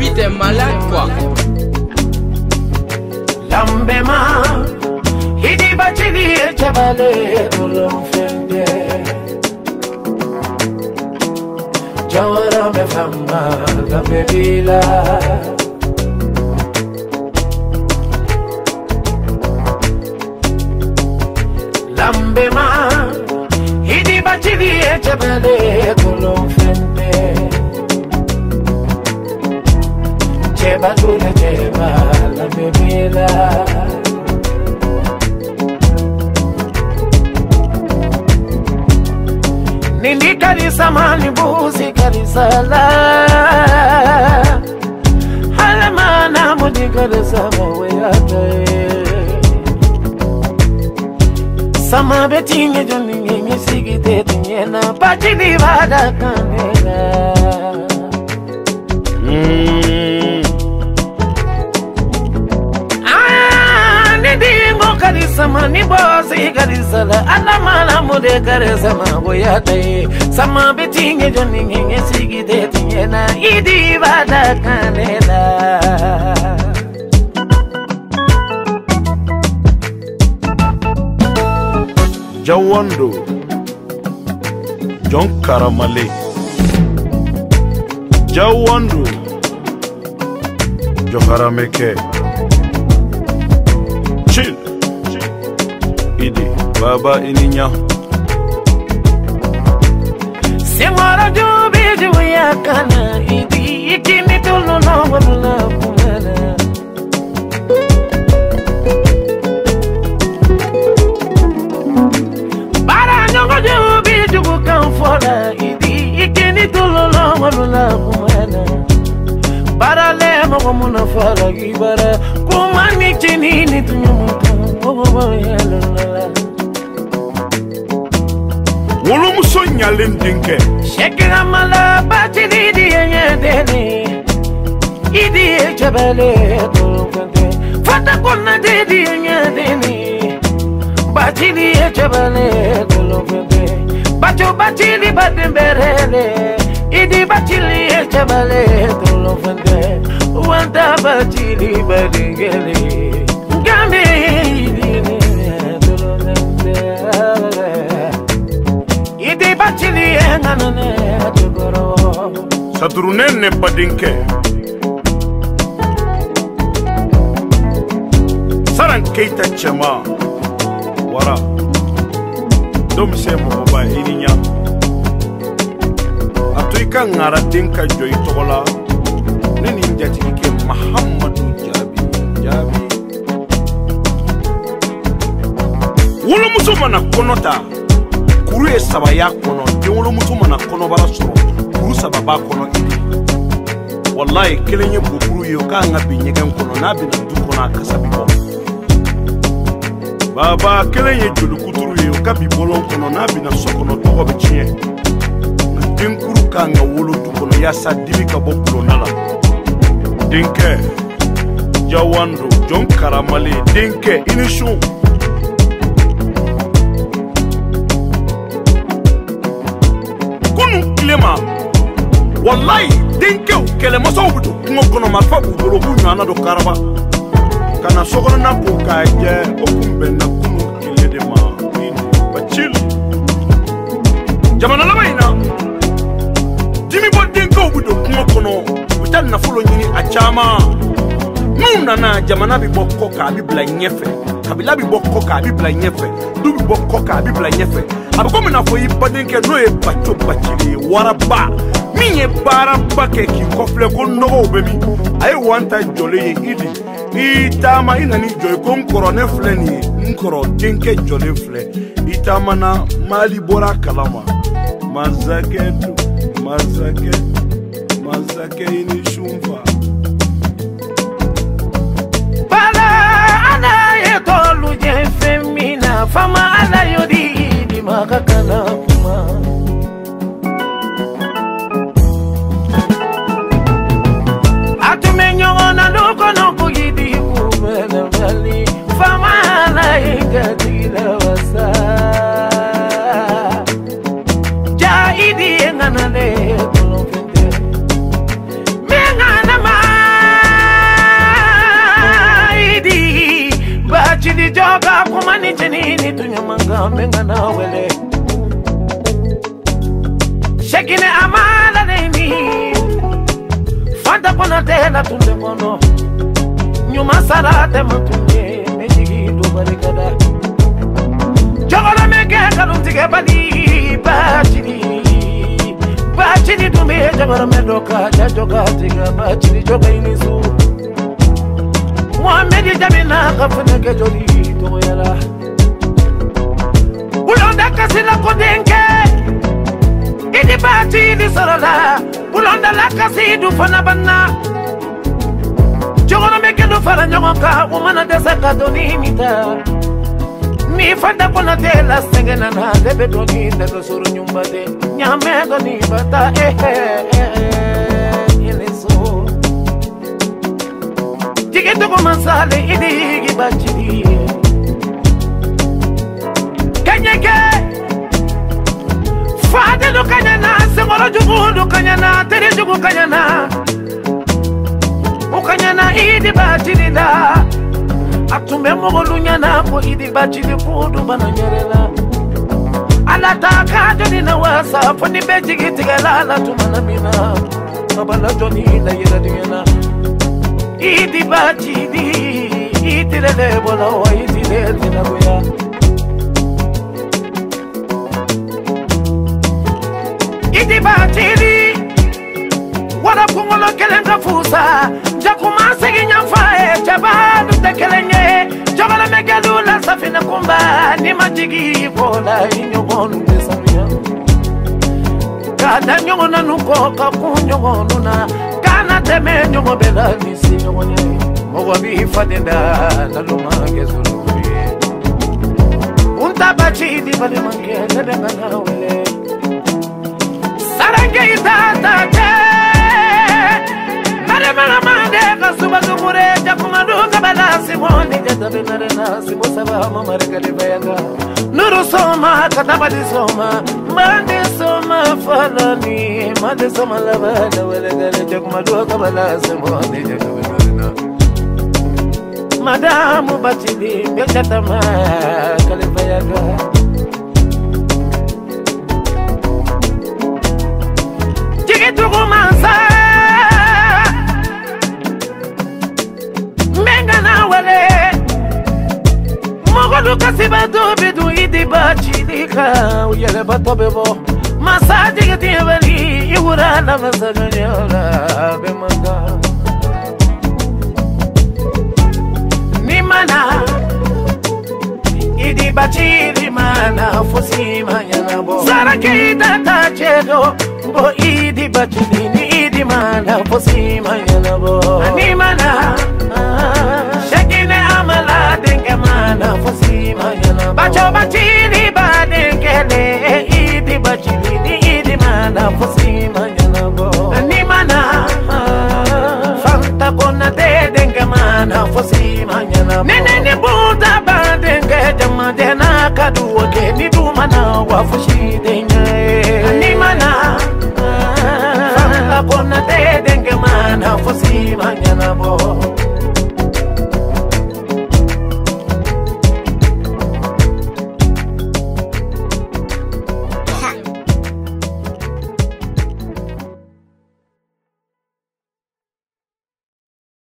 Puis t'es malade quoi. Lambema, hidi bachili chabale tulumfende. Jawara me fama la bebila. Lambema, hidi bachili chabale tulumfende. Cheba tule cheba la bebila. Nindi karisa mani buzi karisa la. Halamana mudi karisa maweyate. Sama betinge joni nge sigite tinyena pachidi vada kanela. Sama ni bosi karisa la alamana mude karisa maboyate sama betinge joni nge sigite tinyena idi vada kanela. Jawando John Karamale Jawando Joharameke Chill Idi Baba Ininya Semara jubi juya kana idi ikini tulu no wala kumana. Bara nyongo jubi jubu kamfora idi ikini tulu no wala kumana. Bara le mo muna fara gibara kumani chini ni tunyumuka obo yalala. Wolo muso nyalen dinke Shekira mala batili di yedeni idi chabale tulukante fata kona di yedeni batili chabale tulukante bacho batili bademberele idi batili chabale tulukante wanda batili badengele ngame idi tulukante idi batili enganane atugoro Saturunene padinke Saran keita chema Wara Dom semo ba ininya Atuika ngara dinka joy togola Nini njati ike Muhammadu Jabi Wolo muso mana konota Kuru e sabaya kono Wolo muso mana kono bara soro Kuru sababa kono idi Wallahi kelenye bukuru yo ka ngabi nyegen kono nabi na dukono akasabi ko Baba kelenye julu kuturu yo ka bi bolon kono nabi na sokono togo be chie Dinkuru ka nga wolo dukono ya sadibi ka bokulo nala Dinke Jawando John Karamale Dinke inishu Kunu klema Wallahi dinke kelemaso budu ngo kono mafa bugoro bunyana do karaba kana sokono na boka je okumbe na kunu kilede ma bachil jamana lamaina dimi bo dinke budu ngo kono utan na fulo nyini achama nuna na jamana bi bokko ka bi bla nyefe kabila bi bokko ka bi bla nyefe du bi bokko ka bi bla nyefe abako mena fo yi badinke no e bacho bachili waraba Minye bara bake ki kofle ko nogo bemi ay wanta jole idi itama inani joy kon korone fleni nkoro dinke jole fle itama na mali bora kalama mazake ini shumfa bala ana yetolu je femina fama ala yodi di makakana kuma Jahidi ngana le tulokende mengana ma nyamanga menga na wele shekine amala neni fanta kona tela tunde kono nyuma sarate matunye mejigi do barikada jogala mege kaluntige bali bachini dume jogala medoka jajoga tiga bachini joga inisu Muhammedi jamina kafune ke joli to yala Ulonda kasila kodenke Idi bachini sorola Ulonda la kasidu fana banna Jogala mege do fara nyoka umana desa kadoni mita Mi fanda kona tela sengena na debe doni ndego suru nyumba de nyame doni bata eleso Jige to komansale idi gibachiri Kanyeke Fade do kanyana sengoro jugu do kanyana tere jugu kanyana Ukanyana idi bachiri da Atume mogolunya na ko idi bachili kudu bananyerela Alata ka joni na wasa foni beji gitigala la tumana mina Abala joni na yera diena Idi bachili itirele bola wa itirele na goya Idi bachili Wala kungolo kelenga fusa Jakuma segi nyamfae Chabadu tekelenye Jogala megalula safina kumba Ni majigi bola inyogonu desamia Kada nyogona nuko kakunyogonu Kana teme nyogo bela nisi nyogonye Mogo bifadenda Naluma gezulu Unta bachidi bali mange Nedenga na wele Sarange itata Mande kasuba kumure jakumadu kabala simoni jatabe narena simosaba mamare kalivayanga nuru soma katabadi soma mande soma falani mande soma labada welegale jakumadu kabala simoni jatabe narena madamu bachili jatama kalivayanga jigitu kumansa Mogolu kasiba dobidu idi bachilika Uyele batobebo Masaji gati ebali Iwura na masaganyola Bemanga Nimana Idi bachili mana Fusima yanabo Saraki data chedo Bo idi bachili Ni idi mana Fusima yanabo Nimana Shekine amala denke mana Fusima yanabo Bacho bachili ba denkele Idi bachili ni idi mana Fusima yanabo Nimana Fanta kona de denke mana Fusima yanabo Nene ni buta ba denke Jama dena kaduwa ke ni dumana Wafushi denke